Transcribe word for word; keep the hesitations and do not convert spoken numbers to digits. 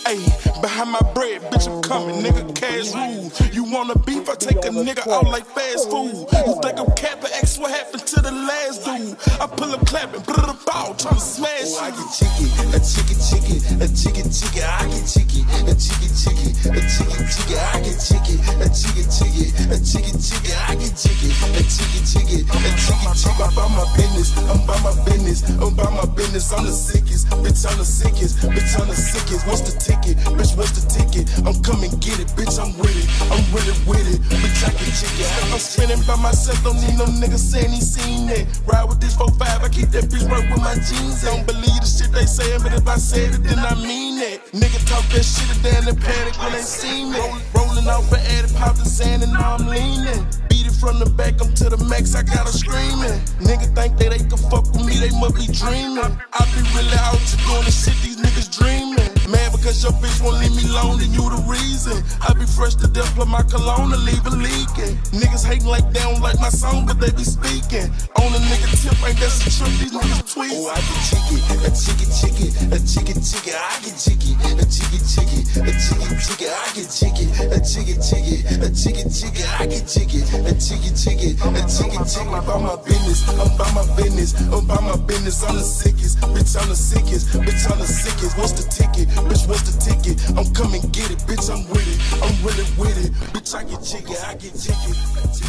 Ayy, behind my bread, bitch, I'm coming, nigga, cash rule. You wanna beef, I take a nigga out like fast food. You think I'm capping, X, what happened to the last dude? I pull up clapping, put it ball, tryna smash you. Oh, I get chicky, a chicky chicky, a chicky chicky, I get chicky, a chicky chicky, a chicky chicky, I get chicky, a chicky chicky, a chicky chicky, I get chicky, a chicky chicky, a chicky chicky. I'm about my business, I'm about my business, I'm about my business. I'm the sickest, bitch, I'm the sickest, bitch, I'm the sickest. What's the ticket, bitch, what's the ticket? I'm coming get it, bitch, I'm with it, I'm really with it, bitch, I get chicky. I'm spinning by myself, don't need no nigga saying he seen that. Ride with this four five, I keep that bitch right with my jeans. I don't believe the shit they saying, but if I said it, then I mean it. Nigga talk that shit and then they panic when they see me. Rolling out for Addy, pop the sand and now I'm leaning. Beat it from the back, I'm to the max, I got her screaming. Nigga think that they can fuck with me, they must be dreaming. I be really out to doing the shit these niggas dreaming. Mad because your bitch won't leave me alone, and you the reason. I be fresh to death, put my cologne and leave it leaking. Niggas hating like they don't like my song, but they be speaking. On a nigga tip, ain't that some trip, these niggas tweet. Oh, I get chicky, a chicky chicky, a chicky chicky, I get chicky, a chicky chicky, a chicky chicky, I get chicky, a chicky chicky, a chicky chicky, I get chicky, a chicky chicky, a chicky chicky. I'm about my business, I'm about my business, I'm about my business. I'm the sickest, bitch, I'm the sickest, bitch, I'm the sickest. What's the ticket, bitch, what's the ticket? I'm coming get it, bitch, I'm with it, I'm really with it, bitch, I get chicky, I get chicky.